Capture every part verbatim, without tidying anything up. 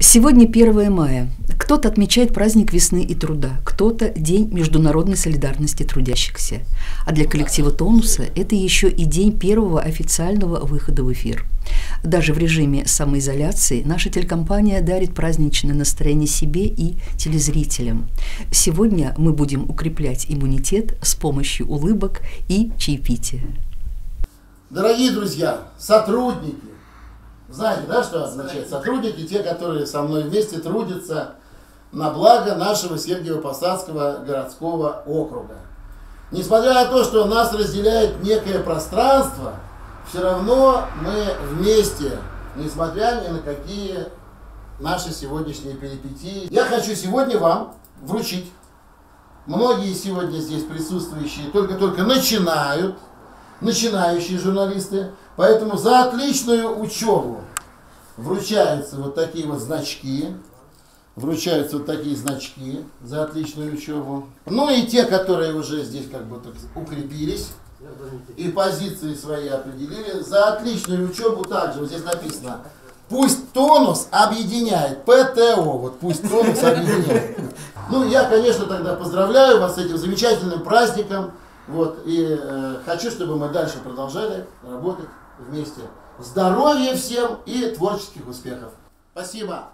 Сегодня первое мая. Кто-то отмечает праздник весны и труда, кто-то – День международной солидарности трудящихся. А для коллектива «Тонуса» это еще и день первого официального выхода в эфир. Даже в режиме самоизоляции наша телекомпания дарит праздничное настроение себе и телезрителям. Сегодня мы будем укреплять иммунитет с помощью улыбок и чаепития. Дорогие друзья, сотрудники, знаете, да, что означает сотрудники? Те, которые со мной вместе трудятся на благо нашего Сергиево-Посадского городского округа. Несмотря на то, что нас разделяет некое пространство, все равно мы вместе, несмотря ни на какие наши сегодняшние перипетии. Я хочу сегодня вам вручить. Многие сегодня здесь присутствующие только-только начинают, начинающие журналисты, поэтому за отличную учебу вручаются вот такие вот значки. Вручаются вот такие значки за отличную учебу. Ну и те, которые уже здесь как бы укрепились и позиции свои определили, за отличную учебу также, вот здесь написано, пусть тонус объединяет, ПТО, вот пусть тонус объединяет. Ну я, конечно, тогда поздравляю вас с этим замечательным праздником, вот, и э, хочу, чтобы мы дальше продолжали работать вместе. Здоровья всем и творческих успехов. Спасибо.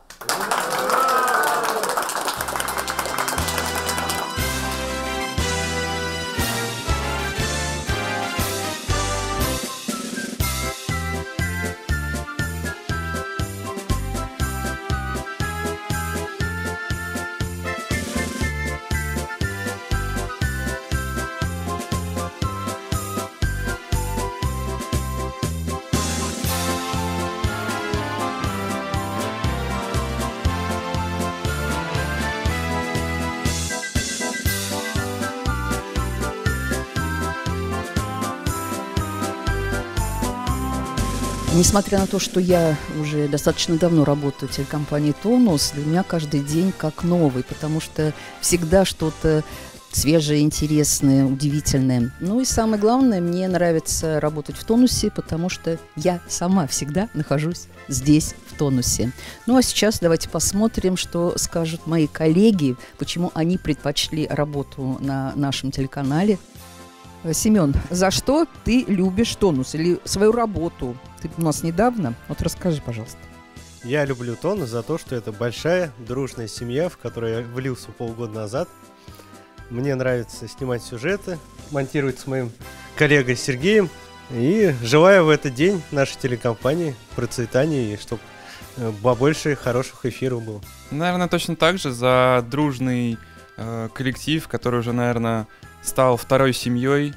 Несмотря на то, что я уже достаточно давно работаю в телекомпании «Тонус», для меня каждый день как новый, потому что всегда что-то свежее, интересное, удивительное. Ну и самое главное, мне нравится работать в «Тонусе», потому что я сама всегда нахожусь здесь, в «Тонусе». Ну а сейчас давайте посмотрим, что скажут мои коллеги, почему они предпочли работу на нашем телеканале. Семен, за что ты любишь «Тонус» или свою работу? Ты у нас недавно. Вот расскажи, пожалуйста. Я люблю «Тонус» за то, что это большая, дружная семья, в которую я влился полгода назад. Мне нравится снимать сюжеты, монтировать с моим коллегой Сергеем. И желаю в этот день нашей телекомпании процветания, и чтобы побольше хороших эфиров было. Наверное, точно так же за дружный э, коллектив, который уже, наверное, стал второй семьей.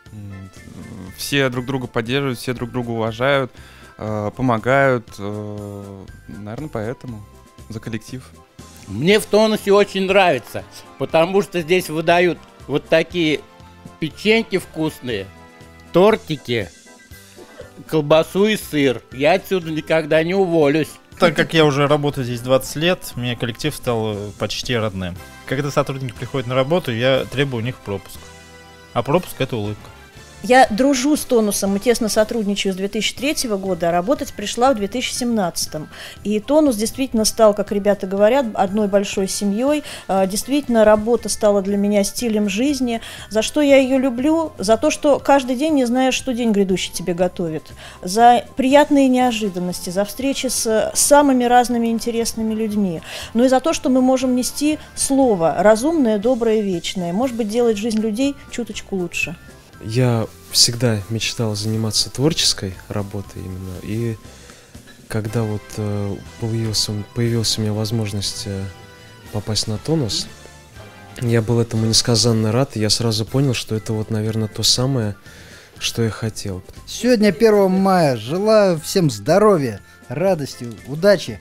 Все друг друга поддерживают, все друг друга уважают, э, помогают. Э, наверное, поэтому за коллектив. Мне в «Тонусе» очень нравится, потому что здесь выдают вот такие печеньки вкусные, тортики, колбасу и сыр. Я отсюда никогда не уволюсь. Так как я уже работаю здесь двадцать лет, мне коллектив стал почти родным. Когда сотрудники приходят на работу, я требую у них пропуск. А пропуск — это улыбка. Я дружу с «Тонусом, мы тесно сотрудничаю с две тысячи третьего года, а работать пришла в две тысячи семнадцатом. И «Тонус» действительно стал, как ребята говорят, одной большой семьей. Действительно, работа стала для меня стилем жизни. За что я ее люблю? За то, что каждый день не знаешь, что день грядущий тебе готовит. За приятные неожиданности, за встречи с самыми разными интересными людьми. Ну и за то, что мы можем нести слово разумное, доброе, вечное. Может быть, делать жизнь людей чуточку лучше. Я всегда мечтал заниматься творческой работой именно, и когда вот э, появился, появилась у меня возможность э, попасть на «Тонус», я был этому несказанно рад, и я сразу понял, что это вот, наверное, то самое, что я хотел. Сегодня первое мая, желаю всем здоровья, радости, удачи,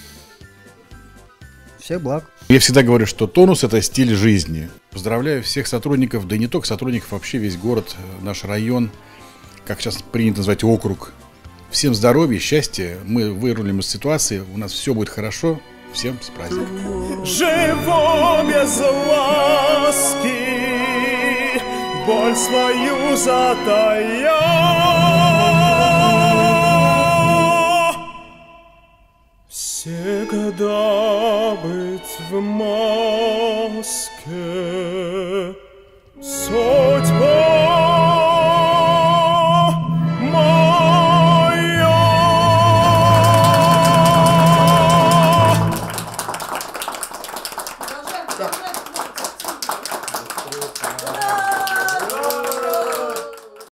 всех благ. Я всегда говорю, что «Тонус» — это стиль жизни. Поздравляю всех сотрудников, да и не только сотрудников, вообще весь город, наш район, как сейчас принято называть, округ. Всем здоровья, счастья, мы вырулим из ситуации, у нас все будет хорошо. Всем с праздником. Живу без ласки, боль свою затая. Все Всегда быть в маске. Судьба моя. Так.